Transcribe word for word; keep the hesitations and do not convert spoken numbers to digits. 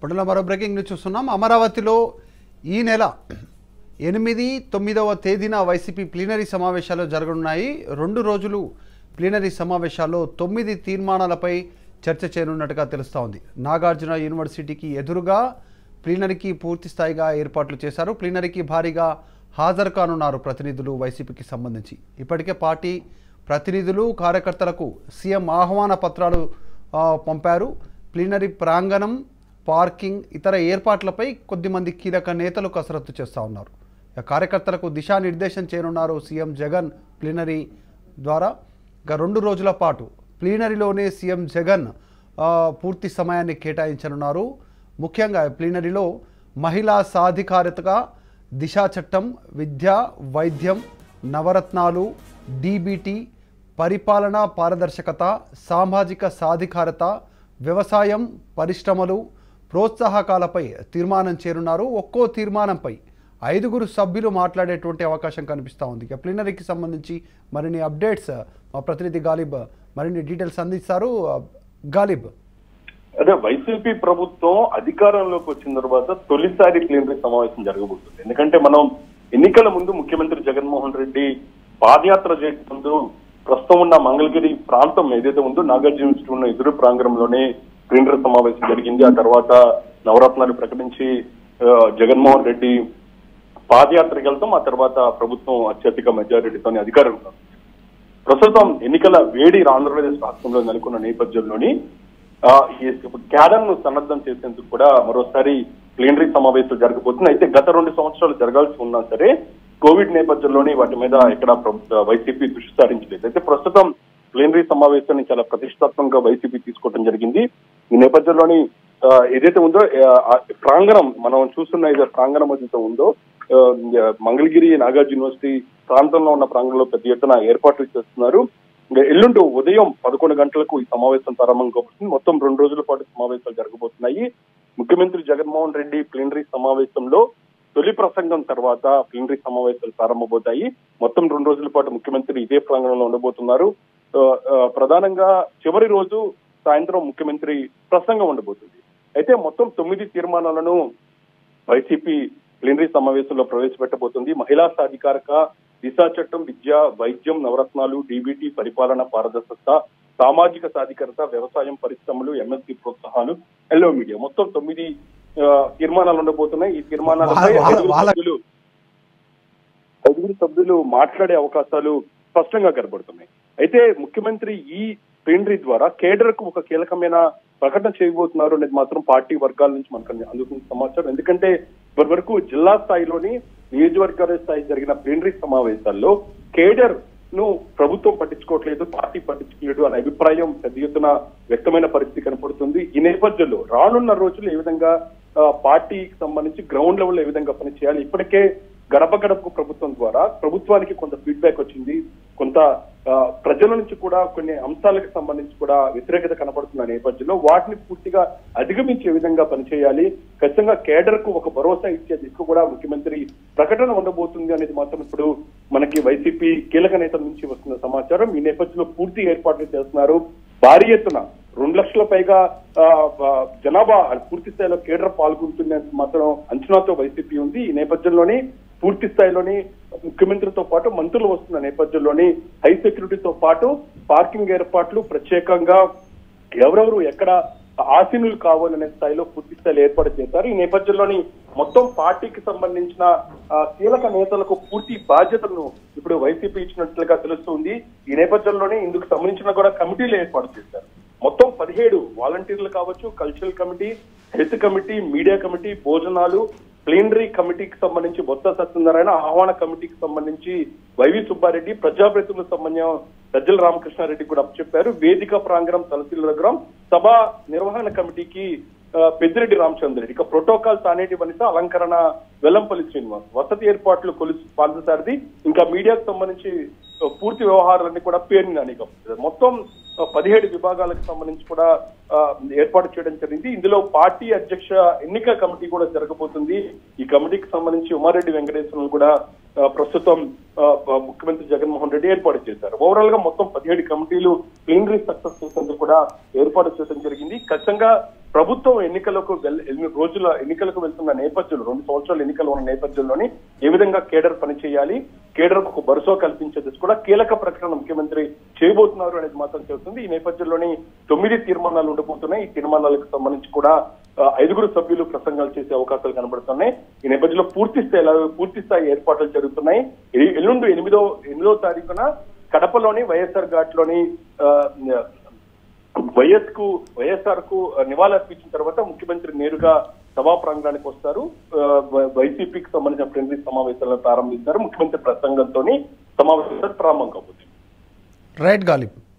ఇప్పుడు మరో breaking news చూస్తున్నాం. అమరావతిలో ఈ నెల ఎనిమిది తొమ్మిదవ తేదీన వైసీపీ ప్లీనరీ సమావేశాలు జరగనున్నాయి. రెండు రోజులు ప్లీనరీ సమావేశాల్లో తొమ్మిది తీర్మానాలపై చర్చ చేయనున్నట్టుగా తెలుస్తూ ఉంది. నాగార్జున యూనివర్సిటీకి ఎదురుగా ప్లీనరీకి పూర్తి స్థాయిగా ఏర్పాట్లు చేశారు. ప్లీనరీకి భారీగా హాజరు కానున్నారు ప్రతినిధులు వైసీపీకి సంబంధించి. ఇప్పటికే పార్టీ ప్రతినిధులు కార్యకర్తలకు సీఎం ఆహ్వాన పత్రాలు పంపారు. ప్లీనరీ ప్రాంగణం, పార్కింగ్, ఇతర ఏర్పాట్లపై కొద్దిమంది కీలక నేతలు కసరత్తు చేస్తూ ఉన్నారు. కార్యకర్తలకు దిశానిర్దేశం చేయనున్నారు సీఎం జగన్ ప్లీనరీ ద్వారా. ఇక రెండు రోజుల పాటు ప్లీనరీలోనే సీఎం జగన్ పూర్తి సమయాన్ని కేటాయించనున్నారు. ముఖ్యంగా ప్లీనరీలో మహిళా సాధికారతగా దిశా చట్టం, విద్య, వైద్యం, నవరత్నాలు, డీబీటీ, పరిపాలన పారదర్శకత, సామాజిక సాధికారత, వ్యవసాయం, పరిశ్రమలు, ప్రోత్సాహకాలపై తీర్మానం చేరున్నారు. ఒక్కో తీర్మానంపై ఐదుగురు సభ్యులు మాట్లాడేటువంటి అవకాశం కనిపిస్తూ ఉంది. ఇక ప్లీనరీకి సంబంధించి మరిన్ని అప్డేట్స్ మా ప్రతినిధి గాలిబ్ మరిన్ని డీటెయిల్స్ అందిస్తారు. గాలిబ్, అదే వైసీపీ ప్రభుత్వం అధికారంలోకి వచ్చిన తర్వాత తొలిసారి ప్లీనరీ సమావేశం జరగబోతుంది. ఎందుకంటే మనం ఎన్నికల ముందు ముఖ్యమంత్రి జగన్మోహన్ రెడ్డి పాదయాత్ర చేసే ముందు ప్రస్తుతం ఉన్న మంగళగిరి ప్రాంతం ఏదైతే ఉందో నాగార్జున యూనివర్సిటీ ఉన్న ఎదురు ప్రాంగణంలోనే ప్లీనరీ సమావేశం జరిగింది. ఆ తర్వాత నవరత్నాలు ప్రకటించి జగన్మోహన్ రెడ్డి పాదయాత్రకు వెళ్తాం. ఆ తర్వాత ప్రభుత్వం అత్యధిక మెజారిటీతో అధికారం. ప్రస్తుతం ఎన్నికల వేడి ఆంధ్రప్రదేశ్ రాష్ట్రంలో నెలకొన్న నేపథ్యంలోని క్యాడర్ ను సన్నద్ధం చేసేందుకు కూడా మరోసారి ప్లీనరీ సమావేశాలు జరగబోతుంది. అయితే గత రెండు సంవత్సరాలు జరగాల్సి ఉన్నా సరే కోవిడ్ నేపథ్యంలోని వాటి మీద ఎక్కడ వైసీపీ దృష్టి సారించలేదు. అయితే ప్రస్తుతం ప్లీనరీ సమావేశాన్ని చాలా ప్రతిష్టాత్మకంగా వైసీపీ తీసుకోవడం జరిగింది. ఈ నేపథ్యంలోని ఏదైతే ఉందో ప్రాంగణం మనం చూస్తున్న ఏదైతే ప్రాంగణం ఏదైతే ఉందో మంగళగిరి నాగార్జున యూనివర్సిటీ ప్రాంతంలో ఉన్న ప్రాంగణంలో పెద్ద ఎత్తున ఏర్పాట్లు చేస్తున్నారు. ఎల్లుండి ఉదయం పదకొండు గంటలకు ఈ సమావేశం ప్రారంభం కాబోతుంది. మొత్తం రెండు రోజుల పాటు సమావేశాలు జరగబోతున్నాయి. ముఖ్యమంత్రి జగన్మోహన్ రెడ్డి ప్లీనరీ సమావేశంలో తొలి ప్రసంగం తర్వాత ప్లీనరీ సమావేశాలు ప్రారంభమవుతాయి. మొత్తం రెండు రోజుల పాటు ముఖ్యమంత్రి ఇదే ప్రాంగణంలో ఉండబోతున్నారు. ప్రధానంగా చివరి రోజు సాయంత్రం ముఖ్యమంత్రి ప్రసంగం ఉండబోతుంది. అయితే మొత్తం తొమ్మిది తీర్మానాలను వైసీపీ ప్లీనరీ సమావేశంలో ప్రవేశపెట్టబోతుంది. మహిళా సాధికారక, దిశా చట్టం, విద్య, వైద్యం, నవరత్నాలు, డీబీటీ, పరిపాలన పారదర్శకత, సామాజిక సాధికారత, వ్యవసాయం, పరిశ్రమలు, ఎంఎస్సీ ప్రోత్సాహాలు, ఎల్లో మీడియా, మొత్తం తొమ్మిది తీర్మానాలు ఉండబోతున్నాయి. ఈ తీర్మానాలపై ఐదుగురు సభ్యులు ఐదుగురు సభ్యులు మాట్లాడే అవకాశాలు స్పష్టంగా కనబడుతున్నాయి. అయితే ముఖ్యమంత్రి ఈ ప్లీనరీ ద్వారా కేడర్ కు ఒక కీలకమైన ప్రకటన చేయబోతున్నారు అనేది మాత్రం పార్టీ వర్గాల నుంచి మనకు అందుతున్న సమాచారం. ఎందుకంటే ఇప్పటి వరకు జిల్లా స్థాయిలోని నియోజకవర్గాల స్థాయి జరిగిన ప్లీనరీ సమావేశాల్లో కేడర్ ను ప్రభుత్వం పట్టించుకోవట్లేదు, పార్టీ పట్టించుకోలేదు అనే అభిప్రాయం పెద్ద ఎత్తున వ్యక్తమైన పరిస్థితి కనపడుతుంది. ఈ నేపథ్యంలో రానున్న రోజులు ఏ విధంగా పార్టీకి సంబంధించి గ్రౌండ్ లెవెల్ ఏ విధంగా పనిచేయాలి, ఇప్పటికే గడప గడపకు ప్రభుత్వం ద్వారా ప్రభుత్వానికి కొంత ఫీడ్బ్యాక్ వచ్చింది. కొంత ప్రజల నుంచి కూడా కొన్ని అంశాలకు సంబంధించి కూడా వ్యతిరేకత కనబడుతున్న నేపథ్యంలో వాటిని పూర్తిగా అధిగమించే విధంగా పనిచేయాలి. ఖచ్చితంగా కేడర్ కు ఒక భరోసా ఇచ్చే దిక్కు కూడా ముఖ్యమంత్రి ప్రకటన ఉండబోతుంది అనేది మాత్రం ఇప్పుడు మనకి వైసీపీ కీలక నేతల నుంచి వస్తున్న సమాచారం. ఈ నేపథ్యంలో పూర్తి ఏర్పాట్లు చేస్తున్నారు. భారీ ఎత్తున రెండు లక్షల పైగా జనాభా పూర్తి స్థాయిలో కేడర్ పాల్గొంటుంది మాత్రం అంచనాతో వైసీపీ ఉంది. ఈ నేపథ్యంలోని పూర్తి స్థాయిలోని ముఖ్యమంత్రితో పాటు మంత్రులు వస్తున్న నేపథ్యంలోని హై సెక్యూరిటీతో పాటు పార్కింగ్ ఏర్పాట్లు ప్రత్యేకంగా ఎవరెవరు ఎక్కడ ఆసీనులు కావాలనే స్థాయిలో పూర్తి స్థాయిలో ఏర్పాటు చేశారు. ఈ నేపథ్యంలోని మొత్తం పార్టీకి సంబంధించిన కీలక నేతలకు పూర్తి బాధ్యతలను ఇప్పుడు వైసీపీ ఇచ్చినట్లుగా తెలుస్తుంది. ఈ నేపథ్యంలోనే ఇందుకు సంబంధించిన కూడా కమిటీలు ఏర్పాటు చేశారు. మొత్తం పదిహేడు వాలంటీర్లు కావచ్చు, cultural committee, health committee, media committee, భోజనాలు, ప్లీనరీ కమిటీకి సంబంధించి బొత్స సత్యనారాయణ, ఆహ్వాన కమిటీకి సంబంధించి వైవి సుబ్బారెడ్డి, ప్రజాప్రతినిధులకు సంబంధించిన సజ్జల రామకృష్ణారెడ్డి కూడా చెప్పారు. వేదిక ప్రాంగణం తలసీల నగరం, సభ నిర్వహణ కమిటీకి పెద్దిరెడ్డి రామచంద్రరెడ్డి, ఇక ప్రోటోకాల్ తానేటి వనిత, అలంకరణ వెల్లంపల్లి శ్రీనివాస్, వసతి ఏర్పాట్లు కొలుసు పార్థసారథి, ఇంకా మీడియాకు సంబంధించి పూర్తి వ్యవహారాలన్నీ కూడా పేరుని అనేకం మొత్తం పదిహేడు విభాగాలకు సంబంధించి కూడా ఏర్పాటు చేయడం జరిగింది. ఇందులో పార్టీ అధ్యక్ష ఎన్నిక కమిటీ కూడా జరగబోతుంది. ఈ కమిటీకి సంబంధించి ఉమారెడ్డి వెంకటేశ్వరరావు కూడా ప్రస్తుతం ముఖ్యమంత్రి జగన్మోహన్ రెడ్డి ఏర్పాటు చేశారు. ఓవరాల్ గా మొత్తం పదిహేడు కమిటీలు ప్లీనరీ సక్సెస్ చేసేందుకు కూడా ఏర్పాటు చేయడం జరిగింది. ఖచ్చితంగా ప్రభుత్వం ఎన్నికలకు వెల్- ఎన్ని రోజుల ఎన్నికలకు వెళ్తున్న నేపథ్యంలో రెండు సంవత్సరాలు ఎన్నికలు ఉన్న నేపథ్యంలోని ఏ విధంగా కేడర్ పనిచేయాలి, కేడర్ ఒక భరోసా కల్పించేది కూడా కీలక ప్రకటన ముఖ్యమంత్రి చేయబోతున్నారు అనేది మాత్రం చెబుతుంది. ఈ నేపథ్యంలోని తొమ్మిది తీర్మానాలు ఉండబోతున్నాయి. ఈ తీర్మానాలకు సంబంధించి కూడా ఆ, ఐదుగురు సభ్యులు ప్రసంగాలు చేసే అవకాశాలు కనబడుతున్నాయి. ఈ నేపథ్యంలో పూర్తి స్థాయి పూర్తి స్థాయి ఏర్పాట్లు జరుగుతున్నాయి. ఎ- ఎల్లుండి ఎనిమిదో ఎనిమిదో తారీఖున కడపలోని వైఎస్ఆర్ ఘాట్ లోని వైఎస్ కు వైఎస్ఆర్ కు నివాళులర్పించిన తర్వాత ముఖ్యమంత్రి నేరుగా సభా ప్రాంగణానికి వస్తారు. ఆ, వై- వైసీపీకి సంబంధించిన ప్లీనరీ సమావేశాలను ప్రారంభిస్తారు. ముఖ్యమంత్రి ప్రసంగంతో సమావేశాలు ప్రారంభం కాబోతుంది. రైట్ గాలిబ్.